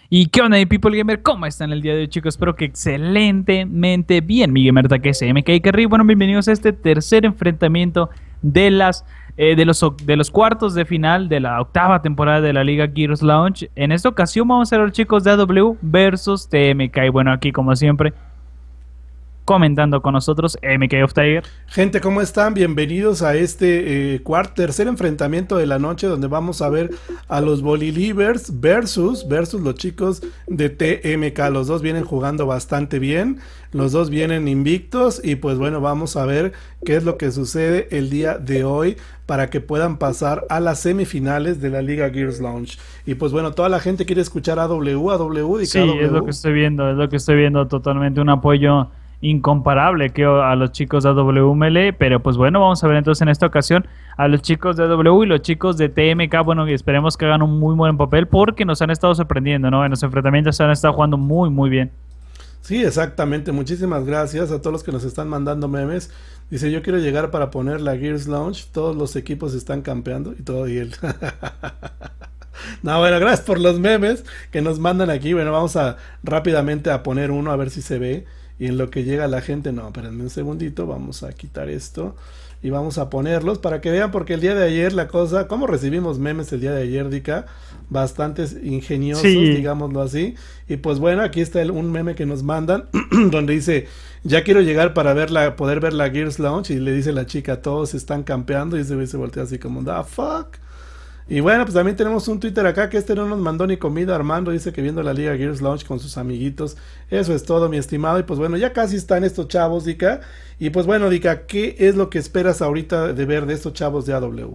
¿Y qué onda, mi People Gamer? ¿Cómo están el día de hoy, chicos? Espero que excelentemente bien. Mi gamer Taque SMK Carry. Bueno, bienvenidos a este tercer enfrentamiento de los cuartos de final de la octava temporada de la Liga Gears Launch. En esta ocasión vamos a ver a los chicos de AW versus TMK. Y bueno, aquí como siempre, comentando con nosotros, MK of Tiger. Gente, ¿cómo están? Bienvenidos a este tercer enfrentamiento de la noche, donde vamos a ver a los Bolilivers versus los chicos de TMK. Los dos vienen jugando bastante bien, los dos vienen invictos y pues bueno, vamos a ver qué es lo que sucede el día de hoy para que puedan pasar a las semifinales de la Liga Gears Launch. Y pues bueno, toda la gente quiere escuchar a AW. Sí, es lo que estoy viendo totalmente, un apoyo incomparable que a los chicos de AW Melee, pero pues bueno, vamos a ver entonces en esta ocasión a los chicos de AW y los chicos de TMK. Bueno, y esperemos que hagan un muy buen papel porque nos han estado sorprendiendo, ¿no? En los enfrentamientos se han estado jugando muy bien. Sí, exactamente. Muchísimas gracias a todos los que nos están mandando memes. Dice, yo quiero llegar para poner la Gears Launch. Todos los equipos están campeando y todo y él. No, bueno, gracias por los memes que nos mandan aquí. Bueno, vamos a rápidamente a poner uno a ver si se ve. Y en lo que llega la gente, no, espérenme un segundito, vamos a quitar esto y vamos a ponerlos para que vean, porque el día de ayer la cosa, ¿cómo recibimos memes el día de ayer, Dica? Bastantes ingeniosos, sí, digámoslo así. Y pues bueno, aquí está un meme que nos mandan, donde dice, ya quiero llegar para poder ver la Gears Launch, y le dice la chica, todos están campeando, y se voltea así como, the fuck. Y bueno, pues también tenemos un Twitter acá que no nos mandó ni comida. Armando dice que viendo la Liga Gears Launch con sus amiguitos. Eso es todo, mi estimado. Y pues bueno, ya casi están estos chavos, Dica. Y pues bueno, Dica, ¿qué es lo que esperas ahorita de ver de estos chavos de AW?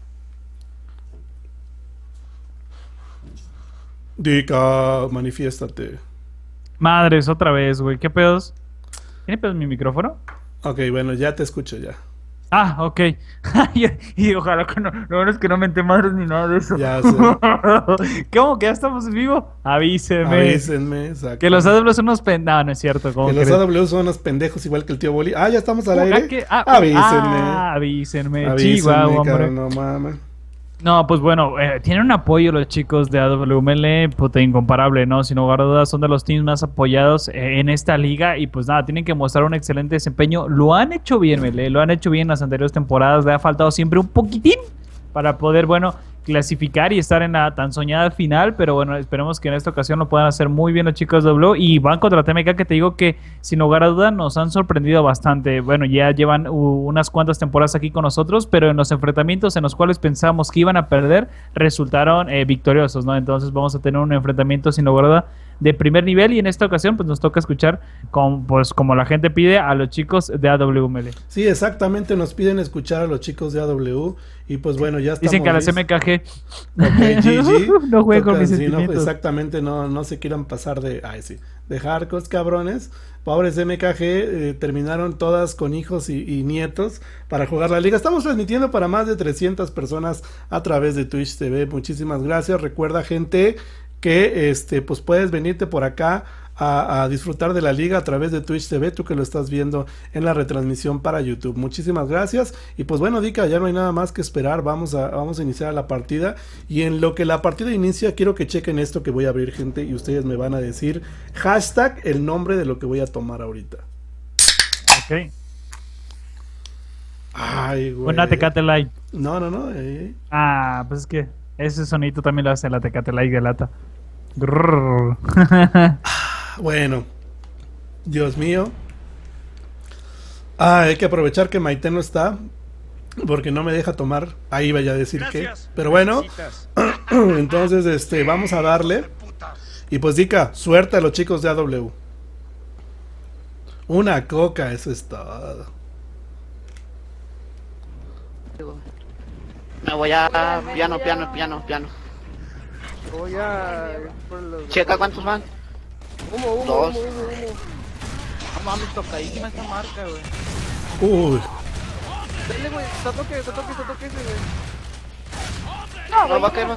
Dica, manifiéstate. Madres, otra vez, güey. ¿Qué pedos? ¿Tiene pedos mi micrófono? Ok, bueno, ya te escucho ya. Ah, ok. y ojalá que no, lo bueno es que no menté madres ni nada de eso. Ya sé. ¿Cómo que ya estamos en vivo? Avísenme. Avísenme, exacto. Que los AW son unos pendejos. No, no es cierto. Que los AW son unos pendejos igual que el tío Boli. Ah, ya estamos al aire. Avísenme. Avísenme. Chihuahua, hombre. No mames. No, pues bueno, tienen un apoyo los chicos de AWML, puta, incomparable, ¿no? Sin lugar a dudas, son de los teams más apoyados en esta liga y pues nada, tienen que mostrar un excelente desempeño. Lo han hecho bien, Mele, lo han hecho bien en las anteriores temporadas, le ha faltado siempre un poquitín para poder, bueno, clasificar y estar en la tan soñada final, pero bueno, esperemos que en esta ocasión lo puedan hacer muy bien los chicos de W y van contra TMK, que te digo que sin lugar a dudas nos han sorprendido bastante. Bueno, ya llevan unas cuantas temporadas aquí con nosotros, pero en los enfrentamientos en los cuales pensábamos que iban a perder, resultaron victoriosos, ¿no? Entonces vamos a tener un enfrentamiento sin lugar a dudas de primer nivel y en esta ocasión pues nos toca escuchar pues como la gente pide a los chicos de AWML. Sí, exactamente, nos piden escuchar a los chicos de AW y pues bueno, ya estamos. Dicen que a las MKG ok, GG no juego con mis sentimientos. No, exactamente, no se quieran pasar de hardcore, cabrones. Pobres MKG, terminaron todas con hijos y nietos para jugar la liga. Estamos transmitiendo para más de 300 personas a través de Twitch TV. Muchísimas gracias. Recuerda, gente, que pues puedes venirte por acá a disfrutar de la liga a través de Twitch TV, tú que lo estás viendo en la retransmisión para YouTube. Muchísimas gracias. Y pues bueno, Dica, ya no hay nada más que esperar. Vamos a iniciar la partida. Y en lo que la partida inicia, quiero que chequen esto que voy a abrir, gente, y ustedes me van a decir hashtag el nombre de lo que voy a tomar ahorita. Ok. Ay, güey. Una Tecate Light. No. Ah, pues es que ese sonito también lo hace la Tecate Light de lata. Bueno, Dios mío. Hay que aprovechar que Maite no está, porque no me deja tomar. Ahí vaya a decir gracias, que. Pero bueno, entonces vamos a darle. Y pues Dica, suerte a los chicos de AW. Una coca, eso es todo. Me voy a piano. Voy a... Checa cuántos van. Humo. Dos. No mames, tocadísima esta marca, güey. Uy. Dale, güey, te toque ese, güey. No, va a caer.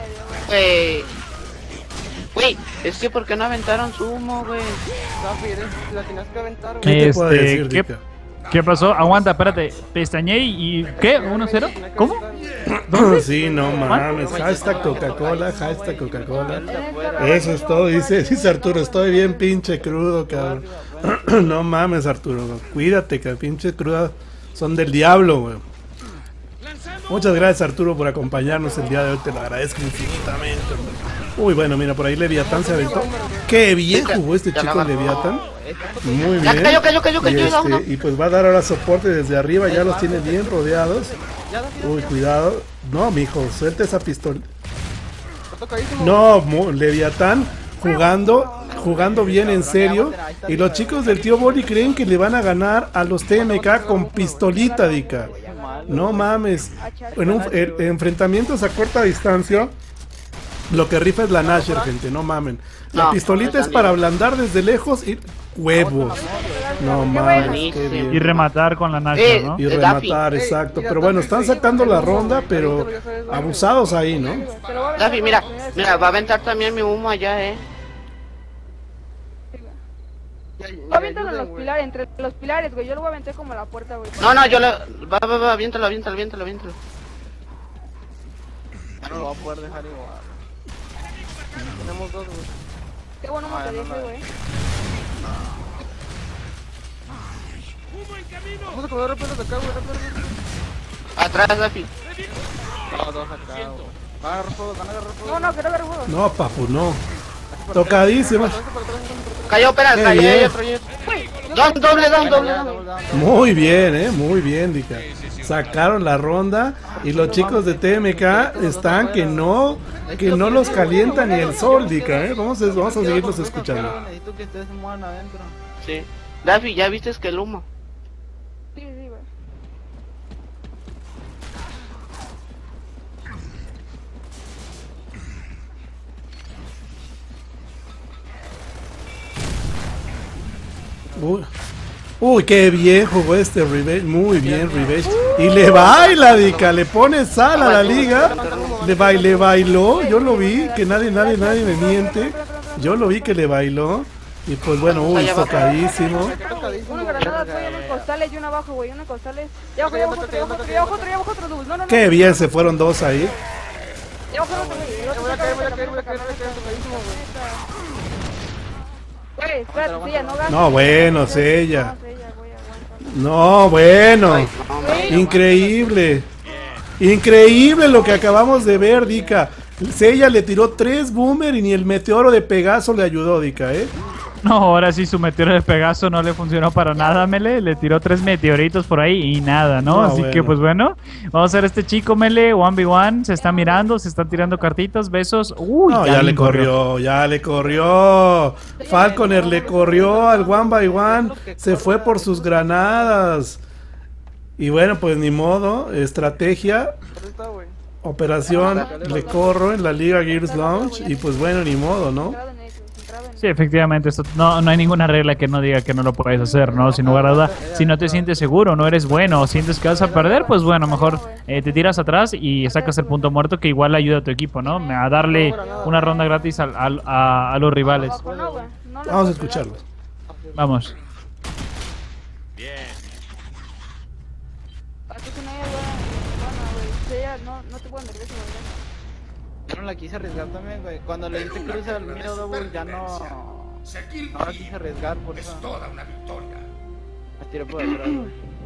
Güey, es que ¿por qué no aventaron su humo, güey? La tenías que aventar, güey. ¿Qué te puedo decir, Dica? ¿Qué pasó? Aguanta, espérate. Pestañé y... ¿Qué? ¿1-0? ¿Cómo? Sí, no mames. Hashtag Coca-Cola, hashtag Coca-Cola. Eso es todo, dice Arturo. Estoy bien pinche crudo, cabrón. No mames, Arturo. Cuídate, que pinche cruda son del diablo, güey. Muchas gracias, Arturo, por acompañarnos el día de hoy. Te lo agradezco infinitamente, hombre. Uy, bueno, mira, por ahí Leviatán se aventó. Qué bien jugó este chico Leviatán. Muy bien. Y pues va a dar ahora soporte desde arriba. Ya los tiene bien rodeados. Uy, cuidado. No, mijo, suelta esa pistola. No, Leviatán jugando bien en serio. Y los chicos del tío Boli creen que le van a ganar a los TMK con pistolita, dica. No mames. En enfrentamientos a corta distancia, lo que rifa es la Nasher, gente. No mamen. La pistolita es para ablandar desde lejos y huevos. No mames, qué bien. Y rematar con la Nasher, ¿no? Y rematar, exacto. Pero bueno, están sacando la ronda, pero abusados ahí, ¿no? Daffy, mira, va a aventar también mi humo allá, Aviéntalo en los pilares, entre los pilares, güey. Yo lo voy a aventar como a la puerta, güey. No, yo le... Va, aviéntalo. No lo va a poder dejar igual. Tenemos dos, güey. Qué bueno me te dije, güey. Vamos a comer rápido de acá, güey, rápido. Atrás, Daffy. No, dos acá, güey. Van a agarrar fuego, No, que no agarre fuego. No, papu, no. Tocadísimo. Cayó, espera, cayó otro. Doble. Muy bien, Dica. Sacaron la ronda y los chicos de TMK están que no los calienta ni el sol, Dica, Vamos a seguirlos escuchando. Necesito que ustedes se muevan adentro. Sí. Daffy, ¿ya viste que el humo? Sí, güey. Uy, qué bien jugó este Revenge. Muy bien, Revenge. Y le baila, Dica. Le pone sal a la liga. Le bailó. Yo lo vi. Que nadie me miente. Yo lo vi que le bailó. Y pues bueno, tocadísimo. Una granada, güey, unos costales y una abajo, güey. Unos costales. Ya abajo otro, güey. No. Qué bien, se fueron dos ahí. Ya abajo otro, güey. Voy a caer, tocadísimo, güey. Güey, espérate, Sella, no gastes. No, bueno, Sella. No, No, bueno. Increíble. Increíble lo que acabamos de ver, Dica. Sella le tiró 3 boomer y ni el meteoro de Pegaso le ayudó, Dica, No, ahora sí su meteoro de Pegaso no le funcionó para nada, Mele. Le tiró 3 meteoritos por ahí y nada, ¿no? Así que pues bueno, vamos a ver este chico, Mele, 1v1. Se está mirando, se están tirando cartitas, besos. Uy, no, ya le corrió. Falconer le corrió al 1v1. Se fue por sus granadas. Y bueno, pues ni modo. Estrategia. Operación, le corro en la Liga Gears Launch. Y pues bueno, ni modo, ¿no? Sí, efectivamente, esto, no hay ninguna regla que no diga que no lo puedes hacer, ¿no? Sin lugar a duda, si no te sientes seguro, no eres bueno o sientes que vas a perder, pues bueno, mejor te tiras atrás y sacas el punto muerto, que igual ayuda a tu equipo, ¿no? A darle una ronda gratis a los rivales. Vamos a escucharlos. Vamos. Yo no la quise arriesgar también, güey. Cuando le hice cruz al mío double, ya no la quise arriesgar, por eso. Es toda una victoria. Me tiré por atrás, güey.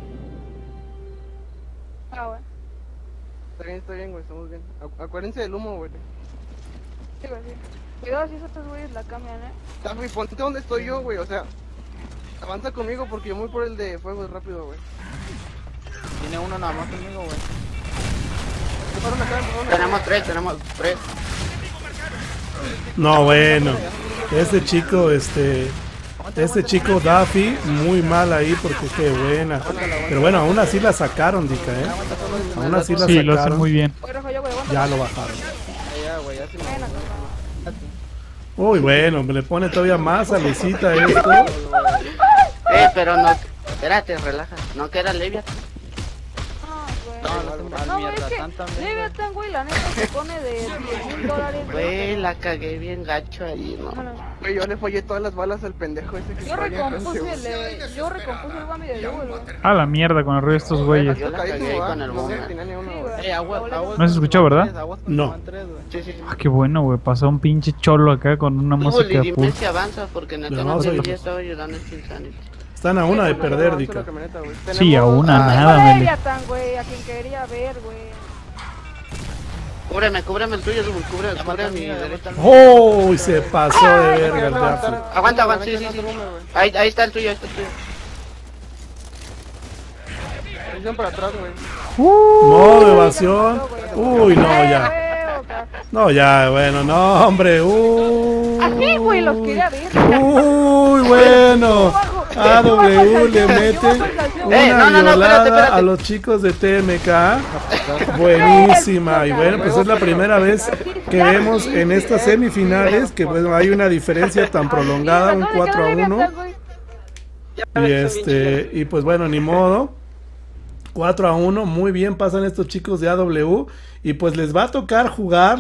Está bien, güey, estamos bien. Acuérdense del humo, güey. Sí, güey, sí. Cuidado si esos güeyes la cambian, Taffy, ponte donde estoy yo, güey, o sea, avanza conmigo porque yo voy por el de fuego rápido, güey. Tiene uno nada más conmigo, güey. Tenemos tres. No, bueno. Este chico Daffy, muy mal ahí porque qué buena. Pero bueno, aún así la sacaron, Dica, Aún así la sacaron. Sí, lo hacen muy bien. Ya lo bajaron. Uy, bueno, me le pone todavía más salecita esto. Pero no, espérate, relaja. No, que era Leviathan. No, No, güey, mierda, es que tanta mierda. Leviathan, güey, la neta se pone de $10,000. Güey, la cagué bien gacho ahí, ¿no? Güey, yo le fallé todas las balas al pendejo ese que Yo está bien recompuse aggressive. yo recompuse el Bami de Double, güey. A la mierda con el ruido de estos güeyes. Yo la cagué con el No sé, bomba. tenía ni uno, Sí, güey. güey. Aguas No se escuchó, con ¿verdad? tres, aguas con No. van tres, güey. Sí, sí. Ah, qué bueno, güey. Pasó un pinche cholo acá con una Tú, música dime full. si avanza, porque neta Pero no vamos a te ir. ya estaba ayudando en Insanity. Están a una de perder, Avanza Dica. la camioneta, güey. Sí, a una, Ah, nada, Tengo Meli. Leviathan, güey, a quien quería ver, güey. Cúbreme el tuyo, Double, cubre mi derecha. ¡Oh! Y se pasó de verga el Daffy. Aguanta, sí. Ahí está el tuyo, Posición para atrás, güey. Modo evasión. Uy, no, ya. No, ya, bueno, no, hombre. Así, güey, los quería ver. Uy, bueno. AW le mete una no, violada espérate. a los chicos de TMK. Buenísima. Y bueno, pues es la primera vez que vemos en estas semifinales que bueno, hay una diferencia tan prolongada, un 4-1. Y pues bueno, ni modo. 4-1, muy bien pasan estos chicos de AW y pues les va a tocar jugar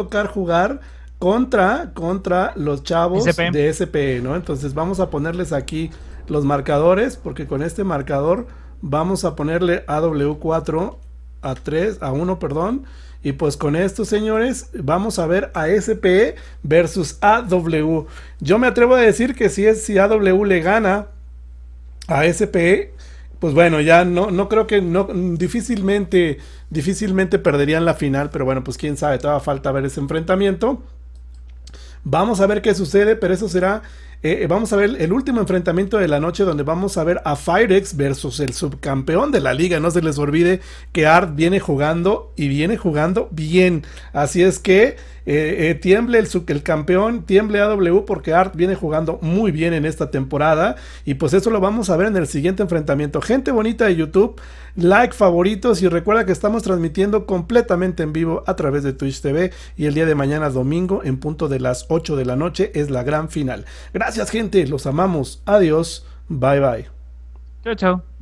contra los chavos SP. de SP, ¿no? Entonces vamos a ponerles aquí los marcadores, porque con este marcador vamos a ponerle AW4 a 1, perdón, y pues con esto, señores, vamos a ver a SP versus AW. Yo me atrevo a decir que si AW le gana a SP, pues bueno, ya no creo que difícilmente perderían la final, pero bueno, pues quién sabe, todavía falta ver ese enfrentamiento. Vamos a ver qué sucede, pero eso será, vamos a ver el último enfrentamiento de la noche, donde vamos a ver a Firex versus el subcampeón de la liga. No se les olvide que Art viene jugando y viene jugando bien, así es que tiemble el campeón, tiemble AW, porque Art viene jugando muy bien en esta temporada, y pues eso lo vamos a ver en el siguiente enfrentamiento. Gente bonita de YouTube, like, favoritos, y recuerda que estamos transmitiendo completamente en vivo a través de Twitch TV, y el día de mañana domingo en punto de las 8 de la noche es la gran final. Gracias, gente, los amamos, adiós, bye bye. Chao, chao.